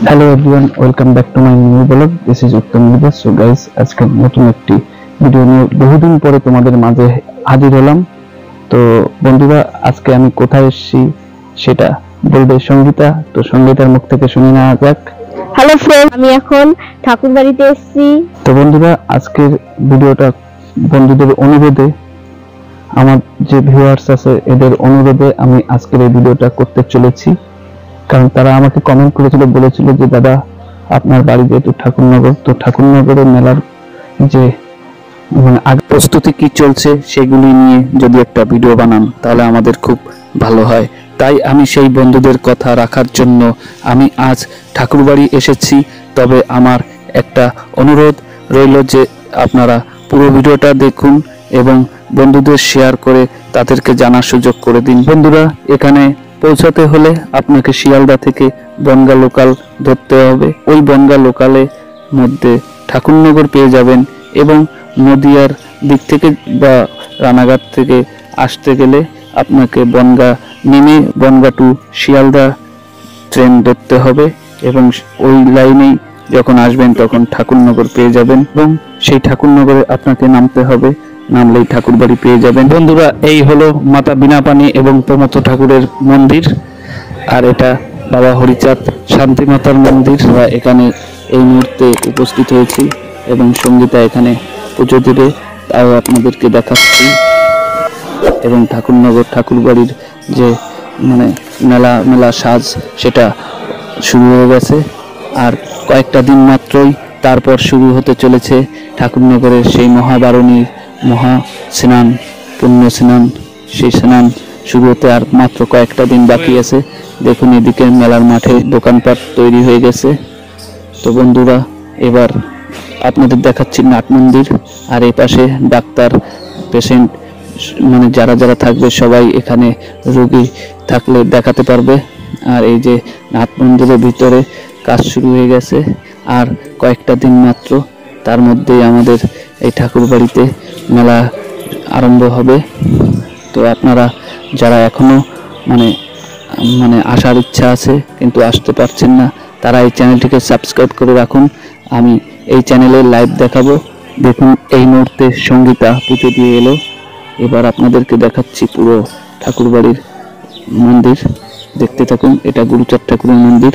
Hello everyone, welcome back to my new blog. This is Uttam Bidesh. So guys, আজকে নতুন একটি video নিয়ে বহুদিন পরে তোমাদের মাঝে হাজির হলাম। তো বন্ধুরা, আজকে আমি কোথায় এসেছি সেটা বলবে সঙ্গীতা। তো সঙ্গীতার মুখ থেকে শুনে নেওয়া যাক। হ্যালো ফ্রেন্ড, আমি এখন ঠাকুর বাড়িতে এসেছি। তো বন্ধুরা, আজকের ভিডিওটা বন্ধুদের অনুরোধে, আমার যে ভিউয়ার্স আছে এদের অনুরোধে আমি আজকের এই ভিডিওটা করতে চলেছি। কারণ তারা আমাকে কমেন্ট করেছিল, বলেছিল যে দাদা আপনার বাড়ি যেহেতু ঠাকুরনগর, তো ঠাকুরনগরের মেলার যে আগে প্রস্তুতি কি চলছে সেগুলি নিয়ে যদি একটা ভিডিও বানান তাহলে আমাদের খুব ভালো হয়। তাই আমি সেই বন্ধুদের কথা রাখার জন্য আমি আজ ঠাকুরবাড়ি এসেছি। তবে আমার একটা অনুরোধ রইল যে আপনারা পুরো ভিডিওটা দেখুন এবং বন্ধুদের শেয়ার করে তাদেরকে জানার সুযোগ করে দিন। বন্ধুরা, এখানে পৌঁছাতে হলে আপনাকে শিয়ালদা থেকে বনগা লোকাল ধরতে হবে। ওই বনগা লোকালে মধ্যে ঠাকুরনগর পেয়ে যাবেন এবং নদিয়ার দিক থেকে বা রানাঘাট থেকে আসতে গেলে আপনাকে বনগা নেমে বনগা টু শিয়ালদা ট্রেন ধরতে হবে এবং ওই লাইনেই যখন আসবেন তখন ঠাকুরনগর পেয়ে যাবেন এবং সেই ঠাকুরনগরে আপনাকে নামতে হবে। নামলেই ঠাকুরবাড়ি পেয়ে যাবেন। বন্ধুরা, এই হলো মাতা বিনাপানি এবং প্রমথ ঠাকুরের মন্দির, আর এটা বাবা হরিচাঁদ শান্তি মাতার মন্দির। এখানে এই মুহূর্তে উপস্থিত হয়েছি এবং সঙ্গীতা এখানে পুজো দেবে, তাও আপনাদেরকে দেখাচ্ছি। এবং ঠাকুরনগর ঠাকুরবাড়ির যে মেলা সাজ সেটা শুরু হয়ে গেছে, আর কয়েকটা দিন মাত্রই তারপর শুরু হতে চলেছে ঠাকুরনগরের সেই মহাবারণীর মহা স্নান, পুণ্য স্নান। সেই স্নান শুরু হতে আর মাত্র কয়েকটা দিন বাকি আছে। দেখুন, এদিকে মেলার মাঠে দোকানপাট তৈরি হয়ে গেছে। তো বন্ধুরা, এবার আপনাদের দেখাচ্ছি নাট মন্দির, আর এই পাশে ডাক্তার, পেশেন্ট যারা যারা থাকবে সবাই এখানে রোগী থাকলে দেখাতে পারবে। আর এই যে নাট মন্দিরের ভিতরে কাজ শুরু হয়ে গেছে, আর কয়েকটা দিন মাত্র, তার মধ্যেই আমাদের এই ঠাকুর বাড়িতে মেলা আরম্ভ হবে। তো আপনারা যারা এখনো আসার ইচ্ছা আছে কিন্তু আসতে পারছেন না, তারা এই চ্যানেলটিকে সাবস্ক্রাইব করে রাখুন। আমি এই চ্যানেলে লাইভ দেখাবো। দেখুন, এই মুহূর্তে সঙ্গীতা পুজো দিয়ে এলো। এবার আপনাদেরকে দেখাচ্ছি পুরো ঠাকুরবাড়ির মন্দির। দেখতে থাকুন। এটা গুরুচাঁদ ঠাকুরের মন্দির।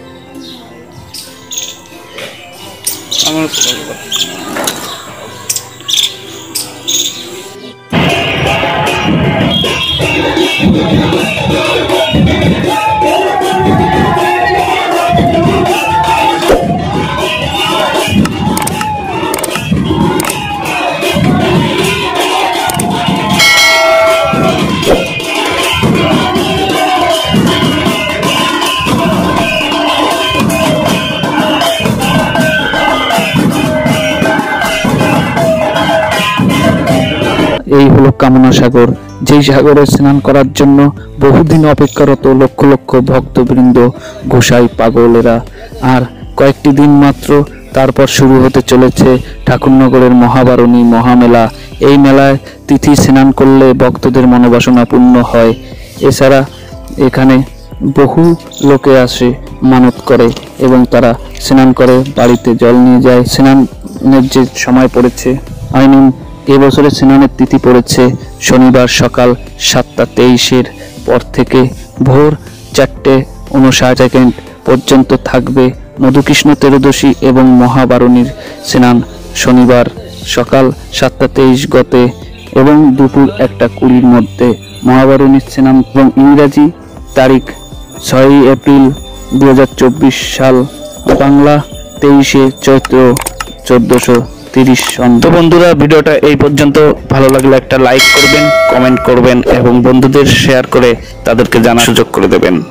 এই হলো কামনা সাগর, যেই সাগরে স্নান করার জন্য বহুদিন অপেক্ষারত লক্ষ লক্ষ ভক্তবৃন্দ, গোসাই পাগলেরা। আর কয়েকটি দিন মাত্র, তারপর শুরু হতে চলেছে ঠাকুরনগরের মহাবারণী মহামেলা। এই মেলায় তিথি স্নান করলে ভক্তদের মনোবাসনা পূর্ণ হয়। এছাড়া এখানে বহু লোকে আসে, মানত করে এবং তারা স্নান করে বাড়িতে জল নিয়ে যায়। স্নানের যে সময় পড়েছে, এবছরের স্নানের তিথি পড়েছে শনিবার সকাল 7:23 পর থেকে ভোর 4:59 পর্যন্ত থাকবে মধুকৃষ্ণ ত্রয়োদশী এবং মহাবারণীর স্নান শনিবার সকাল 7:23 গতে এবং দুপুর 1:20 মধ্যে মহাবারণীর স্নান এবং ইংরাজি তারিখ 6 এপ্রিল 2024 সাল, বাংলা 23 চৈত্র 1430 সন। তো বন্ধুরা, ভিডিওটা এই পর্যন্ত। ভালো লাগলে একটা লাইক করবেন, কমেন্ট করবেন এবং বন্ধুদের শেয়ার করে তাদেরকে জানার সুযোগ করে দেবেন।